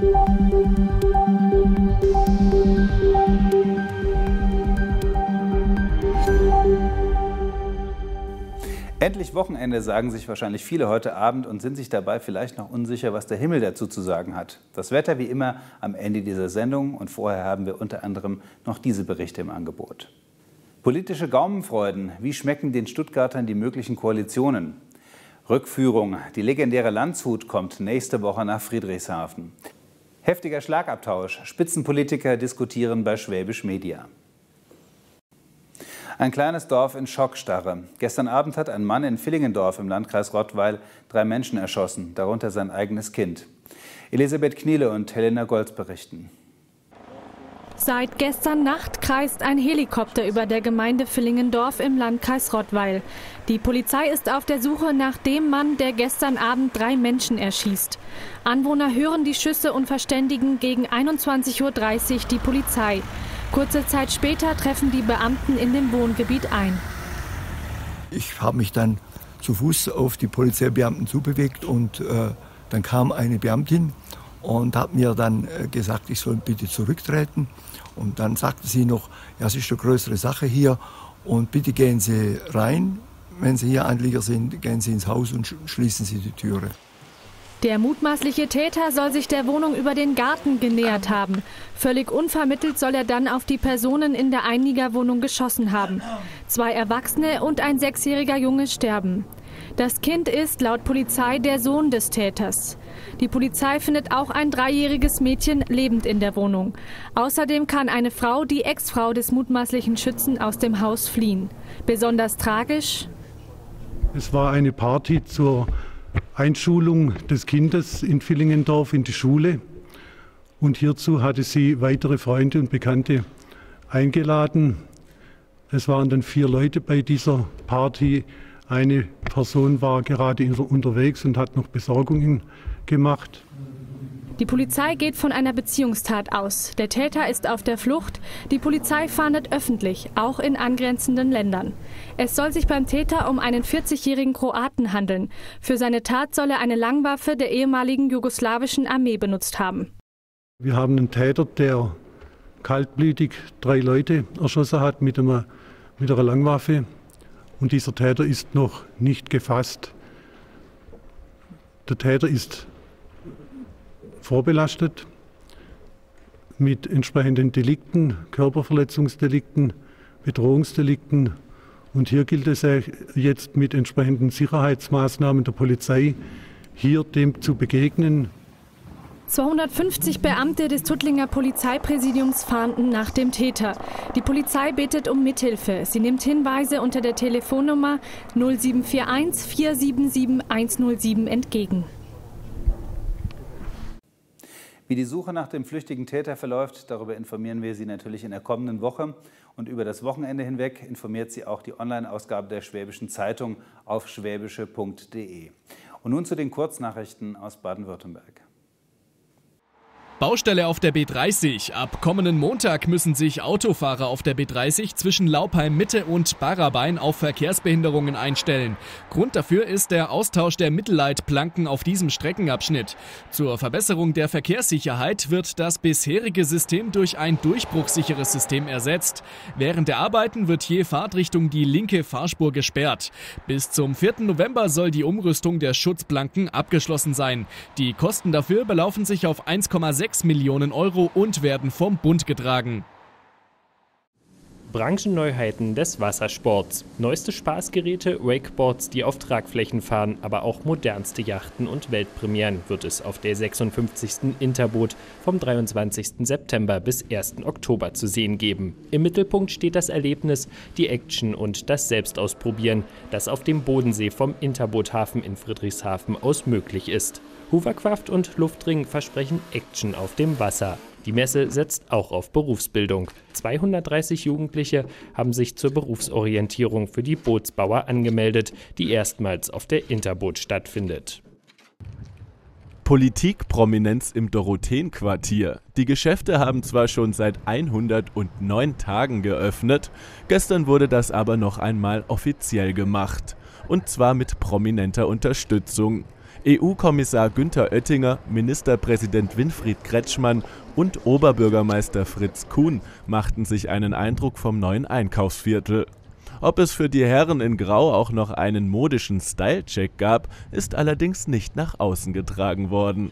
Endlich Wochenende, sagen sich wahrscheinlich viele heute Abend und sind sich dabei vielleicht noch unsicher, was der Himmel dazu zu sagen hat. Das Wetter wie immer am Ende dieser Sendung und vorher haben wir unter anderem noch diese Berichte im Angebot. Politische Gaumenfreuden, wie schmecken den Stuttgartern die möglichen Koalitionen? Rückführung, die legendäre Landshut kommt nächste Woche nach Friedrichshafen. Heftiger Schlagabtausch, Spitzenpolitiker diskutieren bei Schwäbisch Media. Ein kleines Dorf in Schockstarre. Gestern Abend hat ein Mann in Villingendorf im Landkreis Rottweil 3 Menschen erschossen, darunter sein eigenes Kind. Elisabeth Kniele und Helena Golz berichten. Seit gestern Nacht kreist ein Helikopter über der Gemeinde Villingendorf im Landkreis Rottweil. Die Polizei ist auf der Suche nach dem Mann, der gestern Abend 3 Menschen erschießt. Anwohner hören die Schüsse und verständigen gegen 21:30 Uhr die Polizei. Kurze Zeit später treffen die Beamten in dem Wohngebiet ein. Ich habe mich dann zu Fuß auf die Polizeibeamten zubewegt und dann kam eine Beamtin und hat mir dann gesagt, ich soll bitte zurücktreten. Und dann sagte sie noch, ja, es ist eine größere Sache hier und bitte gehen Sie rein. Wenn Sie hier Anlieger sind, gehen Sie ins Haus und schließen Sie die Türe. Der mutmaßliche Täter soll sich der Wohnung über den Garten genähert haben. Völlig unvermittelt soll er dann auf die Personen in der Einliegerwohnung geschossen haben. 2 Erwachsene und ein 6-jähriger Junge sterben. Das Kind ist laut Polizei der Sohn des Täters. Die Polizei findet auch ein 3-jähriges Mädchen lebend in der Wohnung. Außerdem kann eine Frau, die Ex-Frau des mutmaßlichen Schützen, aus dem Haus fliehen. Besonders tragisch: Es war eine Party zur Einschulung des Kindes in Villingendorf in die Schule. Und hierzu hatte sie weitere Freunde und Bekannte eingeladen. Es waren dann 4 Leute bei dieser Party. Eine Person war gerade unterwegs und hat noch Besorgungen gemacht. Die Polizei geht von einer Beziehungstat aus. Der Täter ist auf der Flucht. Die Polizei fahndet öffentlich, auch in angrenzenden Ländern. Es soll sich beim Täter um einen 40-jährigen Kroaten handeln. Für seine Tat soll er eine Langwaffe der ehemaligen jugoslawischen Armee benutzt haben. Wir haben einen Täter, der kaltblütig 3 Leute erschossen hat mit einer Langwaffe. Und dieser Täter ist noch nicht gefasst. Der Täter ist vorbelastet mit entsprechenden Delikten, Körperverletzungsdelikten, Bedrohungsdelikten. Und hier gilt es jetzt mit entsprechenden Sicherheitsmaßnahmen der Polizei, hier dem zu begegnen. 250 Beamte des Tuttlinger Polizeipräsidiums fahnden nach dem Täter. Die Polizei bittet um Mithilfe. Sie nimmt Hinweise unter der Telefonnummer 0741 477 107 entgegen. Wie die Suche nach dem flüchtigen Täter verläuft, darüber informieren wir Sie natürlich in der kommenden Woche. Und über das Wochenende hinweg informiert Sie auch die Online-Ausgabe der Schwäbischen Zeitung auf schwäbische.de. Und nun zu den Kurznachrichten aus Baden-Württemberg. Baustelle auf der B30. Ab kommenden Montag müssen sich Autofahrer auf der B30 zwischen Laupheim Mitte und Barrabein auf Verkehrsbehinderungen einstellen. Grund dafür ist der Austausch der Mittelleitplanken auf diesem Streckenabschnitt. Zur Verbesserung der Verkehrssicherheit wird das bisherige System durch ein durchbruchsicheres System ersetzt. Während der Arbeiten wird je Fahrtrichtung die linke Fahrspur gesperrt. Bis zum 4. November soll die Umrüstung der Schutzplanken abgeschlossen sein. Die Kosten dafür belaufen sich auf 1,6 Millionen Euro und werden vom Bund getragen. Branchenneuheiten des Wassersports. Neueste Spaßgeräte, Wakeboards, die auf Tragflächen fahren, aber auch modernste Yachten und Weltpremieren wird es auf der 56. Interboot vom 23. September bis 1. Oktober zu sehen geben. Im Mittelpunkt steht das Erlebnis, die Action und das Selbstausprobieren, das auf dem Bodensee vom Interboothafen in Friedrichshafen aus möglich ist. Hovercraft und Luftring versprechen Action auf dem Wasser. Die Messe setzt auch auf Berufsbildung. 230 Jugendliche haben sich zur Berufsorientierung für die Bootsbauer angemeldet, die erstmals auf der Interboot stattfindet. Politikprominenz im Dorotheenquartier. Die Geschäfte haben zwar schon seit 109 Tagen geöffnet, gestern wurde das aber noch einmal offiziell gemacht. Und zwar mit prominenter Unterstützung. EU-Kommissar Günther Oettinger, Ministerpräsident Winfried Kretschmann und Oberbürgermeister Fritz Kuhn machten sich einen Eindruck vom neuen Einkaufsviertel. Ob es für die Herren in Grau auch noch einen modischen Style-Check gab, ist allerdings nicht nach außen getragen worden.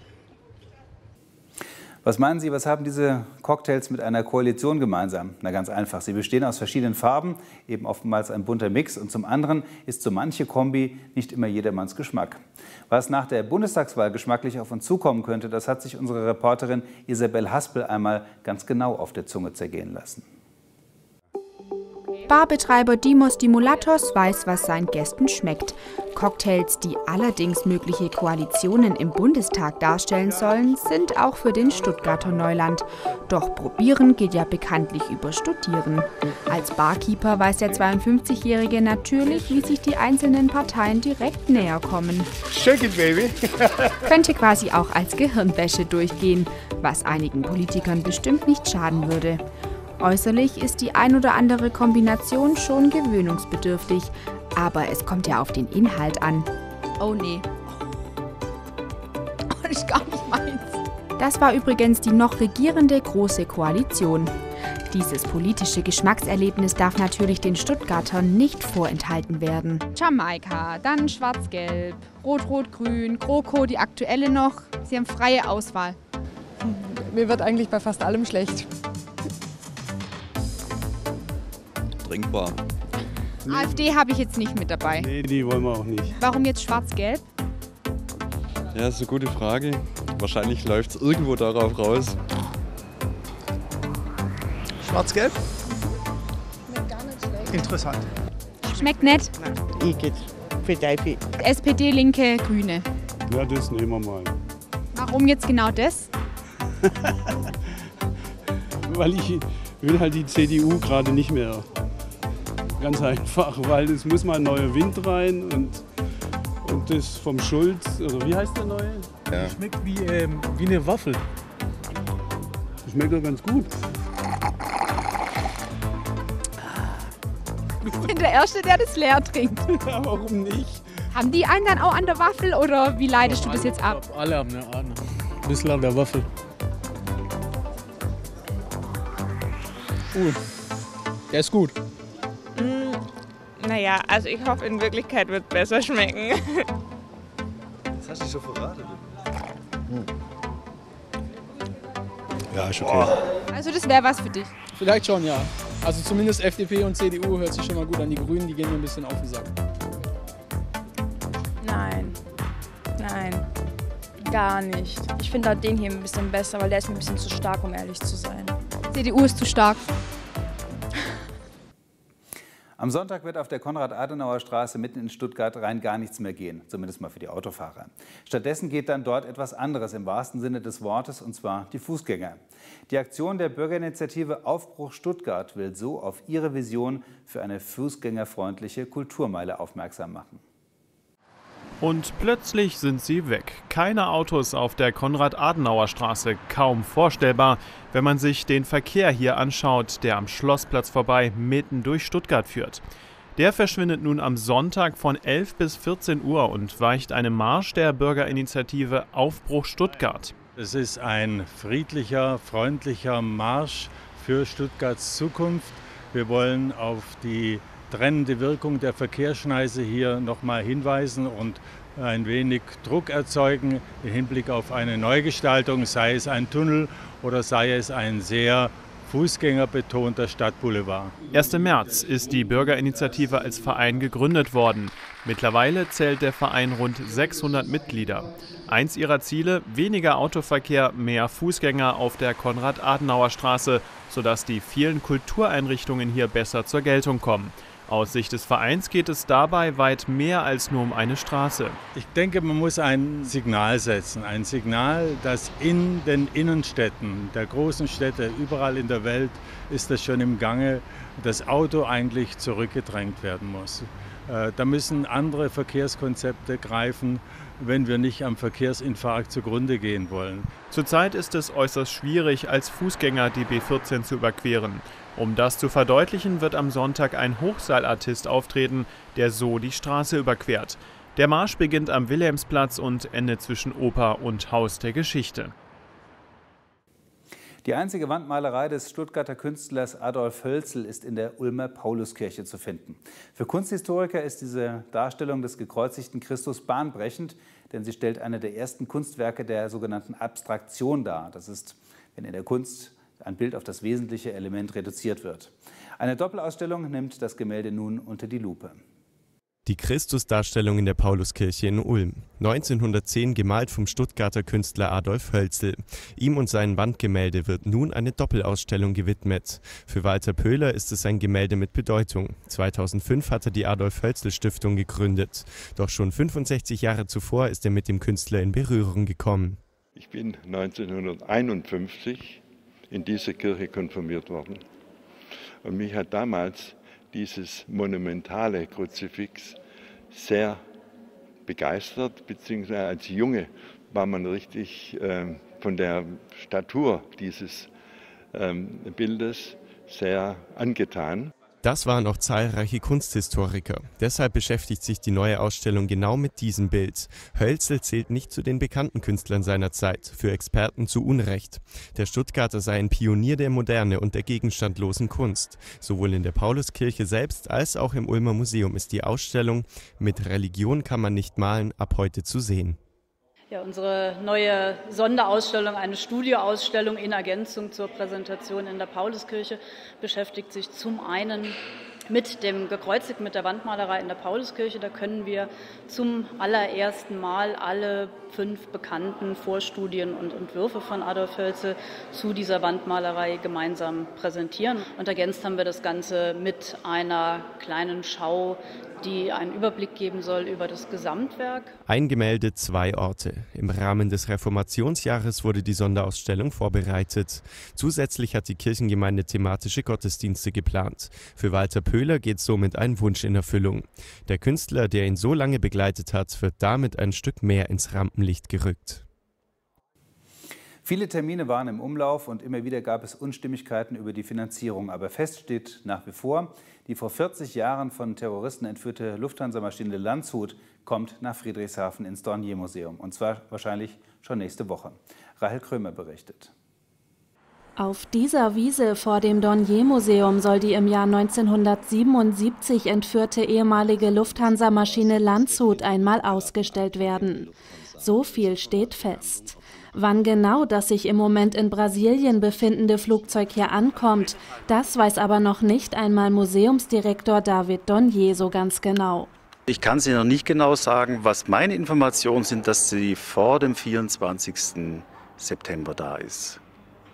Was meinen Sie, was haben diese Cocktails mit einer Koalition gemeinsam? Na ganz einfach, sie bestehen aus verschiedenen Farben, eben oftmals ein bunter Mix, und zum anderen ist so manche Kombi nicht immer jedermanns Geschmack. Was nach der Bundestagswahl geschmacklich auf uns zukommen könnte, das hat sich unsere Reporterin Isabel Haspel einmal ganz genau auf der Zunge zergehen lassen. Barbetreiber Dimos Dimulatos weiß, was seinen Gästen schmeckt. Cocktails, die allerdings mögliche Koalitionen im Bundestag darstellen sollen, sind auch für den Stuttgarter Neuland. Doch probieren geht ja bekanntlich über Studieren. Als Barkeeper weiß der 52-Jährige natürlich, wie sich die einzelnen Parteien direkt näher kommen. Shake it, baby. Könnte quasi auch als Gehirnwäsche durchgehen, was einigen Politikern bestimmt nicht schaden würde. Äußerlich ist die ein oder andere Kombination schon gewöhnungsbedürftig, aber es kommt ja auf den Inhalt an. Oh nee. Das ist gar nicht meins. Das war übrigens die noch regierende Große Koalition. Dieses politische Geschmackserlebnis darf natürlich den Stuttgartern nicht vorenthalten werden. Jamaika, dann Schwarz-Gelb, Rot-Rot-Grün, GroKo, die aktuelle noch. Sie haben freie Auswahl. Mir wird eigentlich bei fast allem schlecht. Trinkbar. Nee. AfD habe ich jetzt nicht mit dabei. Nee, die wollen wir auch nicht. Warum jetzt Schwarz-Gelb? Ja, das ist eine gute Frage. Wahrscheinlich läuft es irgendwo darauf raus. Schwarz-Gelb? Schmeckt gar nicht schlecht. Interessant. Schmeckt nett. Ich gehe für die SPD, Linke, Grüne. Ja, das nehmen wir mal. Warum jetzt genau das? Weil ich will halt die CDU gerade nicht mehr. Ganz einfach, weil es muss mal ein neuer Wind rein und das vom Schulz, oder wie heißt der neue? Ja. Schmeckt wie eine Waffel. Das schmeckt doch ganz gut. Ich bin der Erste, der das leer trinkt. Ja, warum nicht? Haben die einen dann auch an der Waffel oder wie leitest du das jetzt ab? Alle haben ein bisschen an der Waffel. Gut. Der ist gut. Naja, also ich hoffe, in Wirklichkeit wird es besser schmecken. Das hast du so verraten. Ja, ist okay. Also das wäre was für dich? Vielleicht schon, ja. Also zumindest FDP und CDU hört sich schon mal gut an. Die Grünen, die gehen mir ein bisschen auf den Sack. Nein, gar nicht. Ich finde den hier ein bisschen besser, weil der ist mir ein bisschen zu stark, um ehrlich zu sein. CDU ist zu stark. Am Sonntag wird auf der Konrad-Adenauer-Straße mitten in Stuttgart rein gar nichts mehr gehen, zumindest mal für die Autofahrer. Stattdessen geht dann dort etwas anderes im wahrsten Sinne des Wortes, und zwar die Fußgänger. Die Aktion der Bürgerinitiative Aufbruch Stuttgart will so auf ihre Vision für eine fußgängerfreundliche Kulturmeile aufmerksam machen. Und plötzlich sind sie weg. Keine Autos auf der Konrad-Adenauer-Straße. Kaum vorstellbar, wenn man sich den Verkehr hier anschaut, der am Schlossplatz vorbei mitten durch Stuttgart führt. Der verschwindet nun am Sonntag von 11 bis 14 Uhr und weicht einem Marsch der Bürgerinitiative Aufbruch Stuttgart. Es ist ein friedlicher, freundlicher Marsch für Stuttgarts Zukunft. Wir wollen auf die trennende Wirkung der Verkehrsschneise hier nochmal hinweisen und ein wenig Druck erzeugen im Hinblick auf eine Neugestaltung, sei es ein Tunnel oder sei es ein sehr fußgängerbetonter Stadtboulevard. Erst im März ist die Bürgerinitiative als Verein gegründet worden. Mittlerweile zählt der Verein rund 600 Mitglieder. Eins ihrer Ziele: weniger Autoverkehr, mehr Fußgänger auf der Konrad-Adenauer-Straße, sodass die vielen Kultureinrichtungen hier besser zur Geltung kommen. Aus Sicht des Vereins geht es dabei weit mehr als nur um eine Straße. Ich denke, man muss ein Signal setzen. Ein Signal, das in den Innenstädten der großen Städte überall in der Welt ist das schon im Gange, das Auto eigentlich zurückgedrängt werden muss. Da müssen andere Verkehrskonzepte greifen, wenn wir nicht am Verkehrsinfarkt zugrunde gehen wollen. Zurzeit ist es äußerst schwierig, als Fußgänger die B14 zu überqueren. Um das zu verdeutlichen, wird am Sonntag ein Hochseilartist auftreten, der so die Straße überquert. Der Marsch beginnt am Wilhelmsplatz und endet zwischen Oper und Haus der Geschichte. Die einzige Wandmalerei des Stuttgarter Künstlers Adolf Hölzel ist in der Ulmer Pauluskirche zu finden. Für Kunsthistoriker ist diese Darstellung des gekreuzigten Christus bahnbrechend, denn sie stellt eine der ersten Kunstwerke der sogenannten Abstraktion dar. Das ist, wenn in der Kunst ein Bild auf das wesentliche Element reduziert wird. Eine Doppelausstellung nimmt das Gemälde nun unter die Lupe. Die Christusdarstellung in der Pauluskirche in Ulm. 1910 gemalt vom Stuttgarter Künstler Adolf Hölzel. Ihm und seinem Wandgemälde wird nun eine Doppelausstellung gewidmet. Für Walter Pöhler ist es ein Gemälde mit Bedeutung. 2005 hat er die Adolf-Hölzel-Stiftung gegründet. Doch schon 65 Jahre zuvor ist er mit dem Künstler in Berührung gekommen. Ich bin 1951 in dieser Kirche konfirmiert worden. Und mich hat damals dieses monumentale Kruzifix sehr begeistert, beziehungsweise als Junge war man richtig von der Statur dieses Bildes sehr angetan. Das waren auch zahlreiche Kunsthistoriker. Deshalb beschäftigt sich die neue Ausstellung genau mit diesem Bild. Hölzel zählt nicht zu den bekannten Künstlern seiner Zeit, für Experten zu Unrecht. Der Stuttgarter sei ein Pionier der Moderne und der gegenstandlosen Kunst. Sowohl in der Pauluskirche selbst als auch im Ulmer Museum ist die Ausstellung "Mit Religion kann man nicht malen" ab heute zu sehen. Ja, unsere neue Sonderausstellung, eine Studioausstellung in Ergänzung zur Präsentation in der Pauluskirche, beschäftigt sich zum einen mit dem Gekreuzigten, mit der Wandmalerei in der Pauluskirche. Da können wir zum allerersten Mal alle 5 bekannten Vorstudien und Entwürfe von Adolf Hölzel zu dieser Wandmalerei gemeinsam präsentieren. Und ergänzt haben wir das Ganze mit einer kleinen Schau, die einen Überblick geben soll über das Gesamtwerk. Ein Gemälde, 2 Orte. Im Rahmen des Reformationsjahres wurde die Sonderausstellung vorbereitet. Zusätzlich hat die Kirchengemeinde thematische Gottesdienste geplant. Für Walter Pöhler geht somit ein Wunsch in Erfüllung. Der Künstler, der ihn so lange begleitet hat, wird damit ein Stück mehr ins Rampenlicht gerückt. Viele Termine waren im Umlauf und immer wieder gab es Unstimmigkeiten über die Finanzierung. Aber fest steht nach wie vor, die vor 40 Jahren von Terroristen entführte Lufthansa-Maschine Landshut kommt nach Friedrichshafen ins Dornier-Museum. Und zwar wahrscheinlich schon nächste Woche. Rahel Krömer berichtet. Auf dieser Wiese vor dem Dornier-Museum soll die im Jahr 1977 entführte ehemalige Lufthansa-Maschine Landshut einmal ausgestellt werden. So viel steht fest. Wann genau das sich im Moment in Brasilien befindende Flugzeug hier ankommt, das weiß aber noch nicht einmal Museumsdirektor David Dornier so ganz genau. Ich kann es Ihnen noch nicht genau sagen. Was meine Informationen sind, dass sie vor dem 24. September da ist.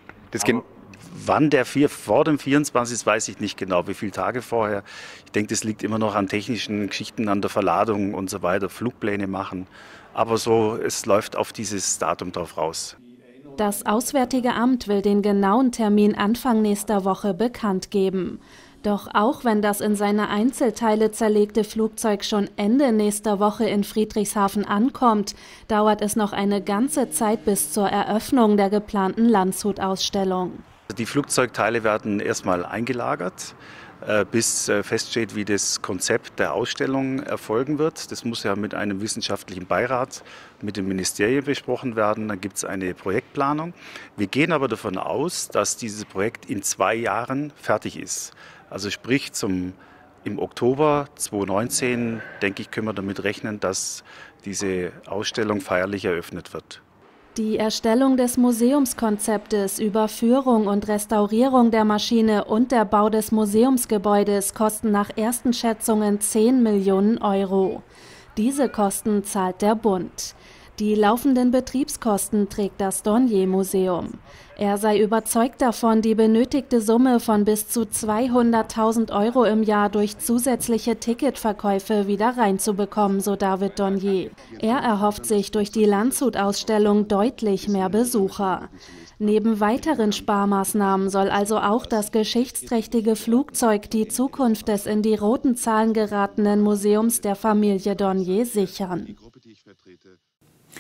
Wann vor dem 24. weiß ich nicht genau, wie viele Tage vorher. Ich denke, das liegt immer noch an technischen Geschichten, an der Verladung und so weiter, Flugpläne machen. Aber so, es läuft auf dieses Datum drauf raus. Das Auswärtige Amt will den genauen Termin Anfang nächster Woche bekannt geben. Doch auch wenn das in seine Einzelteile zerlegte Flugzeug schon Ende nächster Woche in Friedrichshafen ankommt, dauert es noch eine ganze Zeit bis zur Eröffnung der geplanten Landshut-Ausstellung. Die Flugzeugteile werden erstmal eingelagert, bis feststeht, wie das Konzept der Ausstellung erfolgen wird. Das muss ja mit einem wissenschaftlichen Beirat, mit dem Ministerium besprochen werden. Dann gibt es eine Projektplanung. Wir gehen aber davon aus, dass dieses Projekt in 2 Jahren fertig ist. Also sprich im Oktober 2019, denke ich, können wir damit rechnen, dass diese Ausstellung feierlich eröffnet wird. Die Erstellung des Museumskonzeptes, Überführung und Restaurierung der Maschine und der Bau des Museumsgebäudes kosten nach ersten Schätzungen 10 Millionen Euro. Diese Kosten zahlt der Bund. Die laufenden Betriebskosten trägt das Dornier-Museum. Er sei überzeugt davon, die benötigte Summe von bis zu 200.000 Euro im Jahr durch zusätzliche Ticketverkäufe wieder reinzubekommen, so David Dornier. Er erhofft sich durch die Landshut-Ausstellung deutlich mehr Besucher. Neben weiteren Sparmaßnahmen soll also auch das geschichtsträchtige Flugzeug die Zukunft des in die roten Zahlen geratenen Museums der Familie Dornier sichern.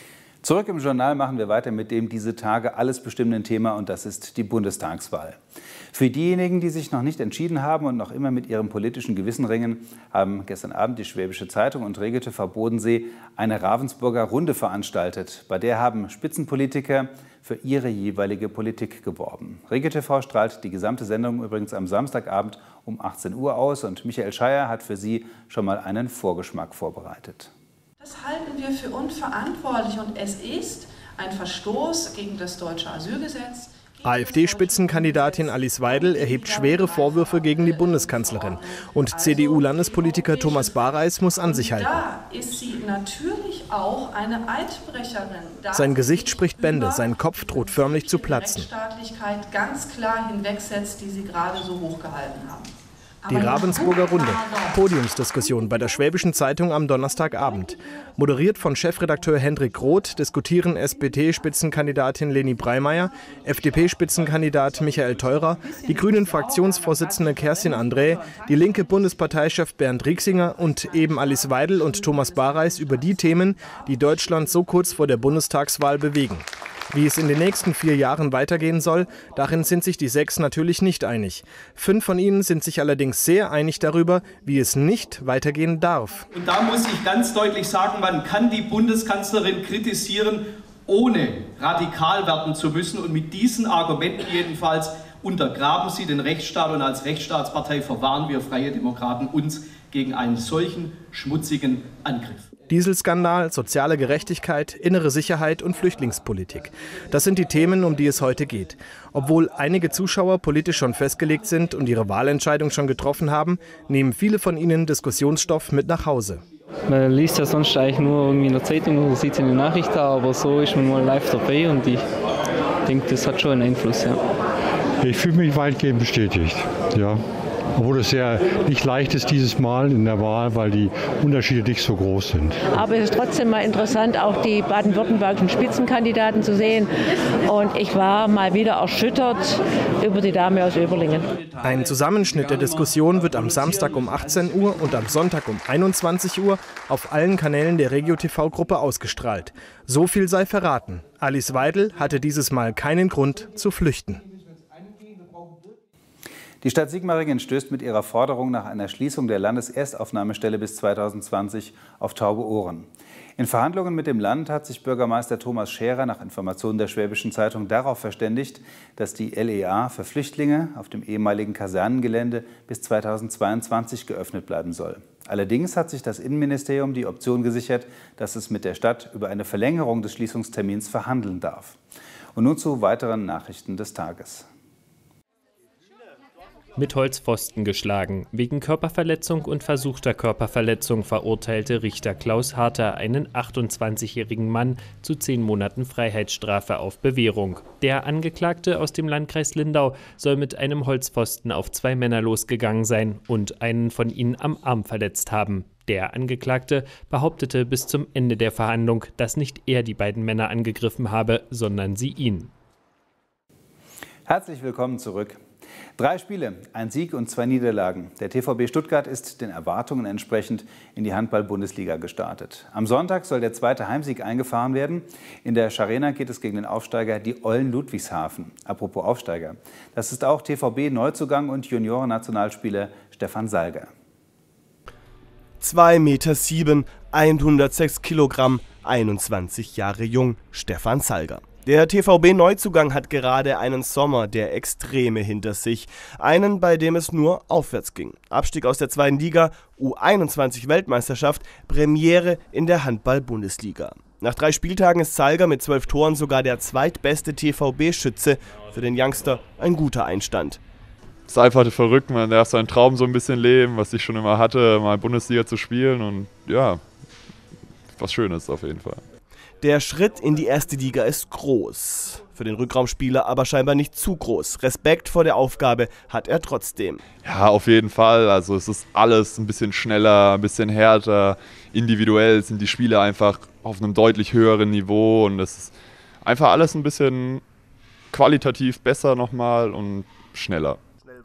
Zurück im Journal machen wir weiter mit dem diese Tage alles bestimmenden Thema, und das ist die Bundestagswahl. Für diejenigen, die sich noch nicht entschieden haben und noch immer mit ihrem politischen Gewissen ringen, haben gestern Abend die Schwäbische Zeitung und RegioTV Bodensee eine Ravensburger Runde veranstaltet. Bei der haben Spitzenpolitiker für ihre jeweilige Politik geworben. RegioTV strahlt die gesamte Sendung übrigens am Samstagabend um 18 Uhr aus, und Michael Scheier hat für Sie schon mal einen Vorgeschmack vorbereitet. Das halten wir für unverantwortlich, und es ist ein Verstoß gegen das deutsche Asylgesetz. AfD-Spitzenkandidatin Alice Weidel erhebt schwere Vorwürfe gegen die Bundeskanzlerin. Und CDU-Landespolitiker Thomas Bareis muss an sich halten. Da ist sie natürlich auch eine Eidbrecherin. Sein Gesicht spricht Bände, sein Kopf droht förmlich zu platzen. Die Rechtsstaatlichkeit ganz klar hinwegsetzt, die Sie gerade so hochgehalten haben. Die Ravensburger Runde, Podiumsdiskussion bei der Schwäbischen Zeitung am Donnerstagabend. Moderiert von Chefredakteur Hendrik Roth diskutieren SPD-Spitzenkandidatin Leni Breimeyer, FDP-Spitzenkandidat Michael Theurer, die Grünen-Fraktionsvorsitzende Kerstin Andrä, die linke Bundesparteichef Bernd Rieksinger und eben Alice Weidel und Thomas Bareis über die Themen, die Deutschland so kurz vor der Bundestagswahl bewegen. Wie es in den nächsten 4 Jahren weitergehen soll, darin sind sich die 6 natürlich nicht einig. 5 von ihnen sind sich allerdings sehr einig darüber, wie es nicht weitergehen darf. Und da muss ich ganz deutlich sagen, man kann die Bundeskanzlerin kritisieren, ohne radikal werden zu müssen. Und mit diesen Argumenten jedenfalls untergraben sie den Rechtsstaat. Und als Rechtsstaatspartei verwahren wir Freie Demokraten uns gegen einen solchen schmutzigen Angriff. Dieselskandal, soziale Gerechtigkeit, innere Sicherheit und Flüchtlingspolitik. Das sind die Themen, um die es heute geht. Obwohl einige Zuschauer politisch schon festgelegt sind und ihre Wahlentscheidung schon getroffen haben, nehmen viele von ihnen Diskussionsstoff mit nach Hause. Man liest ja sonst eigentlich nur irgendwie in der Zeitung oder sieht es in den Nachrichten, aber so ist man mal live dabei, und ich denke, das hat schon einen Einfluss. Ja. Ich fühle mich weitgehend bestätigt, ja. Obwohl es ja nicht leicht ist dieses Mal in der Wahl, weil die Unterschiede nicht so groß sind. Aber es ist trotzdem mal interessant, auch die baden-württembergischen Spitzenkandidaten zu sehen. Und ich war mal wieder erschüttert über die Dame aus Öberlingen. Ein Zusammenschnitt der Diskussion wird am Samstag um 18 Uhr und am Sonntag um 21 Uhr auf allen Kanälen der RegioTV-Gruppe ausgestrahlt. So viel sei verraten: Alice Weidel hatte dieses Mal keinen Grund zu flüchten. Die Stadt Sigmaringen stößt mit ihrer Forderung nach einer Schließung der Landeserstaufnahmestelle bis 2020 auf taube Ohren. In Verhandlungen mit dem Land hat sich Bürgermeister Thomas Scherer nach Informationen der Schwäbischen Zeitung darauf verständigt, dass die LEA für Flüchtlinge auf dem ehemaligen Kasernengelände bis 2022 geöffnet bleiben soll. Allerdings hat sich das Innenministerium die Option gesichert, dass es mit der Stadt über eine Verlängerung des Schließungstermins verhandeln darf. Und nun zu weiteren Nachrichten des Tages. Mit Holzpfosten geschlagen. Wegen Körperverletzung und versuchter Körperverletzung verurteilte Richter Klaus Harter einen 28-jährigen Mann zu 10 Monaten Freiheitsstrafe auf Bewährung. Der Angeklagte aus dem Landkreis Lindau soll mit einem Holzpfosten auf 2 Männer losgegangen sein und einen von ihnen am Arm verletzt haben. Der Angeklagte behauptete bis zum Ende der Verhandlung, dass nicht er die beiden Männer angegriffen habe, sondern sie ihn. Herzlich willkommen zurück. 3 Spiele, ein Sieg und 2 Niederlagen. Der TVB Stuttgart ist den Erwartungen entsprechend in die Handball-Bundesliga gestartet. Am Sonntag soll der 2. Heimsieg eingefahren werden. In der Scharena geht es gegen den Aufsteiger, die Eulen Ludwigshafen. Apropos Aufsteiger, das ist auch TVB-Neuzugang und Junioren-Nationalspieler Stefan Salger. 2,7 Meter, 106 Kilogramm, 21 Jahre jung, Stefan Salger. Der TVB-Neuzugang hat gerade einen Sommer der Extreme hinter sich. Einen, bei dem es nur aufwärts ging. Abstieg aus der 2. Liga, U21-Weltmeisterschaft, Premiere in der Handball-Bundesliga. Nach 3 Spieltagen ist Salger mit 12 Toren sogar der zweitbeste TVB-Schütze. Für den Youngster ein guter Einstand. Es ist einfach verrückt, man darf seinen Traum so ein bisschen leben, was ich schon immer hatte, mal Bundesliga zu spielen, und ja, was Schönes auf jeden Fall. Der Schritt in die 1. Liga ist groß. Für den Rückraumspieler aber scheinbar nicht zu groß. Respekt vor der Aufgabe hat er trotzdem. Ja, auf jeden Fall. Also es ist alles ein bisschen schneller, ein bisschen härter. Individuell sind die Spiele einfach auf einem deutlich höheren Niveau. Und es ist einfach alles ein bisschen qualitativ besser nochmal und schneller.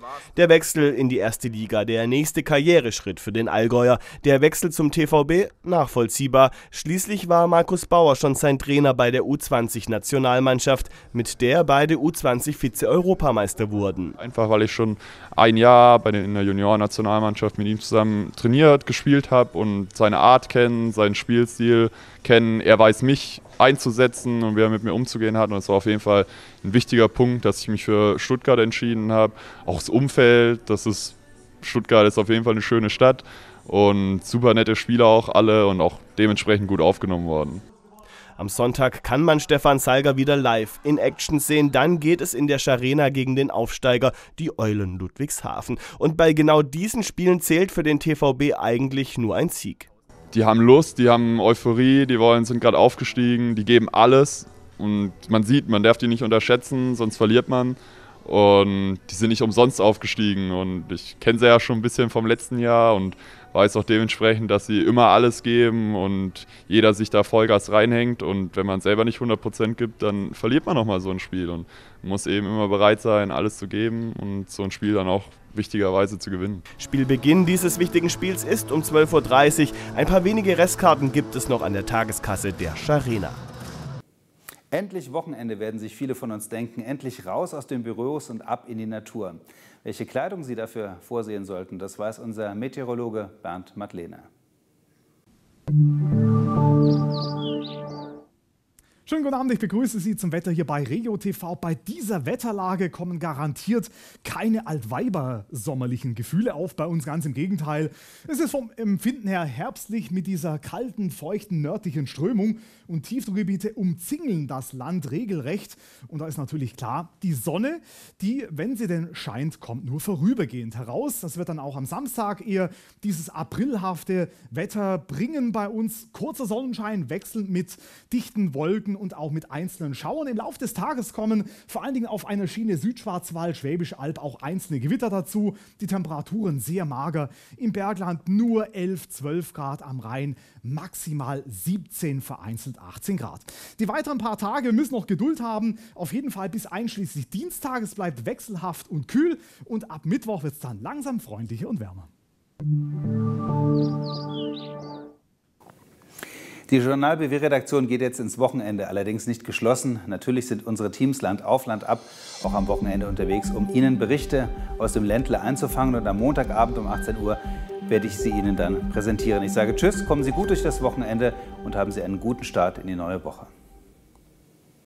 Der Wechsel in die erste Liga, der nächste Karriereschritt für den Allgäuer. Der Wechsel zum TVB, nachvollziehbar. Schließlich war Markus Bauer schon sein Trainer bei der U20-Nationalmannschaft, mit der beide U20-Vize-Europameister wurden. Einfach weil ich schon ein Jahr in der Junioren-Nationalmannschaft mit ihm zusammen trainiert, gespielt habe und seine Art kennen, seinen Spielstil kennen. Er weiß mich einzusetzen und wie er mit mir umzugehen hat. Und das war auf jeden Fall ein wichtiger Punkt, dass ich mich für Stuttgart entschieden habe. Auch das Umfeld, Stuttgart ist auf jeden Fall eine schöne Stadt und super nette Spieler auch alle und auch dementsprechend gut aufgenommen worden. Am Sonntag kann man Stefan Salga wieder live in Action sehen. Dann geht es in der Scharena gegen den Aufsteiger, die Eulen Ludwigshafen. Und bei genau diesen Spielen zählt für den TVB eigentlich nur ein Sieg. Die haben Lust, die haben Euphorie, sind gerade aufgestiegen, die geben alles. Und man sieht, man darf die nicht unterschätzen, sonst verliert man. Und die sind nicht umsonst aufgestiegen. Und ich kenne sie ja schon ein bisschen vom letzten Jahr und weiß auch dementsprechend, dass sie immer alles geben und jeder sich da Vollgas reinhängt. Und wenn man selber nicht 100% gibt, dann verliert man nochmal so ein Spiel. Und man muss eben immer bereit sein, alles zu geben und so ein Spiel dann auch wichtigerweise zu gewinnen. Spielbeginn dieses wichtigen Spiels ist um 12:30 Uhr. Ein paar wenige Restkarten gibt es noch an der Tageskasse der Scharena. Endlich Wochenende, werden sich viele von uns denken. Endlich raus aus den Büros und ab in die Natur. Welche Kleidung Sie dafür vorsehen sollten, das weiß unser Meteorologe Bernd Madlener. Schönen guten Abend, ich begrüße Sie zum Wetter hier bei Regio TV. Bei dieser Wetterlage kommen garantiert keine altweiber-sommerlichen Gefühle auf bei uns, ganz im Gegenteil. Es ist vom Empfinden her herbstlich mit dieser kalten, feuchten, nördlichen Strömung und Tiefdruckgebiete umzingeln das Land regelrecht. Und da ist natürlich klar, die Sonne, die, wenn sie denn scheint, kommt nur vorübergehend heraus. Das wird dann auch am Samstag eher dieses aprilhafte Wetter bringen bei uns. Kurzer Sonnenschein wechselnd mit dichten Wolken und auch mit einzelnen Schauern. Im Laufe des Tages kommen vor allen Dingen auf einer Schiene Südschwarzwald, Schwäbisch Alb auch einzelne Gewitter dazu. Die Temperaturen sehr mager. Im Bergland nur 11, 12 Grad, am Rhein maximal 17, vereinzelt 18 Grad. Die weiteren paar Tage müssen noch Geduld haben. Auf jeden Fall bis einschließlich Dienstag. Es bleibt wechselhaft und kühl. Und ab Mittwoch wird es dann langsam freundlicher und wärmer. Die Journal BW-Redaktion geht jetzt ins Wochenende, allerdings nicht geschlossen. Natürlich sind unsere Teams Land auf, Land ab auch am Wochenende unterwegs, um Ihnen Berichte aus dem Ländle einzufangen. Und am Montagabend um 18 Uhr werde ich sie Ihnen dann präsentieren. Ich sage Tschüss, kommen Sie gut durch das Wochenende und haben Sie einen guten Start in die neue Woche.